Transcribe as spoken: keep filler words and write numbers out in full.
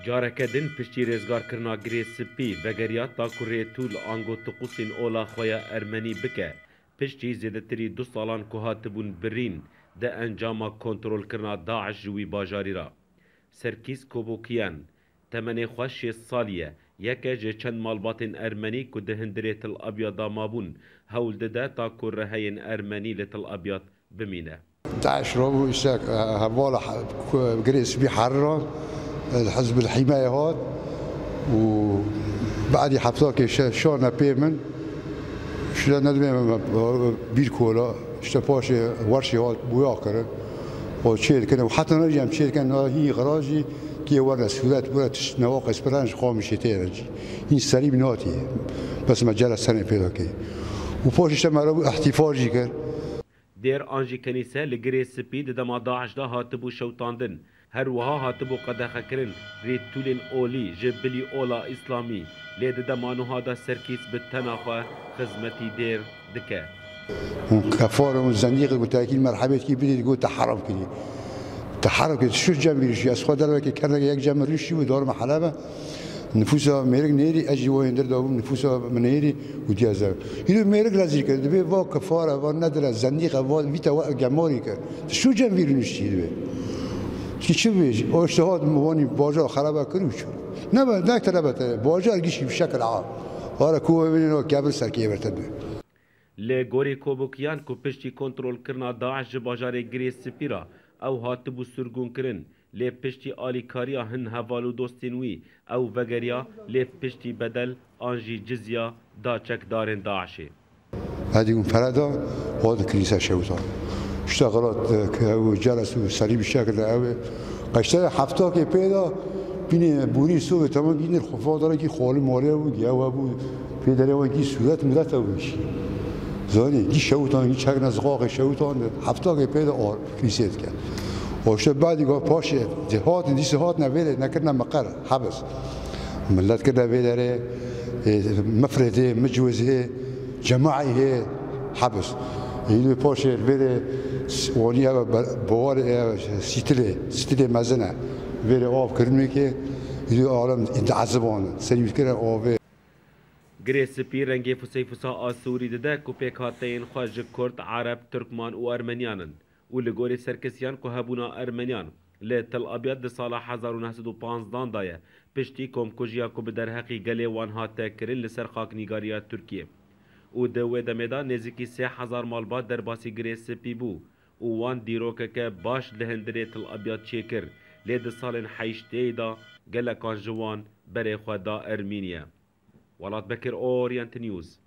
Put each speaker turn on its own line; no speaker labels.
جارکه دن پشتی رزگار کرنا گری سپی وگریات تا کوری طول آنگو تقوسین اولا خویا ارمنی بکه پشتی زیدتری دو سالان که هاتبون برین ده انجام کنترول کرنا داعش جوی باجاری را. سرکیس کوبوکیان تمنی خوش سالیه یکه جه چند مالباتین ارمنی که ده هندره تل ابیاد مابون هول ده تا کوره هین ارمنی لتل ابیاد بمینه.
داعش رو اشتاك هوالا قري سبي حرة الحزب الحماية هاد وبعد حفتاك شارنا بيمن شلا ندمي بيركولا اشتباش ورشي هاد بوياكرن وشيل كنا وحتى نرجع مشيل كنا هي غراجي كي ورا سولات ورا نواقص برانج خامشي تيرجي هي سري بناتي بس ما جرى سنة بيداكي وفوش اشتما احتفاجي كر
دیر آنجی کنیسه لگری سپید دما داعش دا هاتبو شوتاندن هر وها هاتبو قدخه کرن ری طولین اولی جبلی اولا اسلامی لید دمانو هادا سرکیس بتناخوا خزمتی دیر دکه
كفار والزنديق قلت اكيد مرحبا كي بدي تقول تحرم كذي تحرم كذي شو جنبي ريشي اسخو دار كان يك جنب ريشي ودور محلبه نفوسها ميرك نيري اجي وين در دو نفوسها منيري وديازا يلو ميرك لازم كده بي فا كفاره فا ندر الزنديق فا فيتا جماري كده شو جنبي ريشي ده كي شو بيجي او اجتهاد مواني باجا خرابه كرو شو نبا داك تربت باجا الجيش بشكل عام هذا كو بينو كابل سركيه برتد
لی گوری کوبوکیان کو پشتی کنترول کرنا داعش جباجار گری سپیرا او هاتبو سرگون کرن لی پشتی آلیکاریا هن هوالو دوستینوی او وگریا لی پشتی بدل آنجی جزیا دا چک دارن داعشی
هذه فردا هذا كنيسة شوطان اشتغلت وجلسوا سريع بالشكل قوي قشتها حفتها كي بيدا بين بوري سو تمام بين الخفاض داره كي خال ماله و جوا ابو پدره و کی صورت مدت وش زانی کی شوطان کی چک نزقاق شوطان حفتها كي بيدا اور كنيسة كان وش بعد يقول باش جهات دي سهات نبيل نكرنا مقر حبس ملات كده بيدره مفرده مجوزه جماعي هي حبس يلو باش بيده ونيا بوار ستيله ستيله مزنه بيده آب كرمي كي يلو عالم انتعذبان سريع كده آب
گری سپی رنگی فسی فسا آسوری ده کوپیک هاتین خواج کرد عرب ترکمان و ارمنیانن و لگوری سرکسیان که هبونا ارمنیان لی تل ابیاد ده سال هزار و نهصد و پانزده دایه پشتی کم کجیا که بدر حقی گلی وانها تکرین لسر خاک نیگاریا ترکیه و دوه دمیدا نزیکی سه هزار مالبات در باسی گری سپی بو و وان دیروکه که باش لهندره تل ابیاد چیکر لی ده سال حیشته دا گلکان جوان بره خدا ارمینیه ولات بکر اورینت نیوز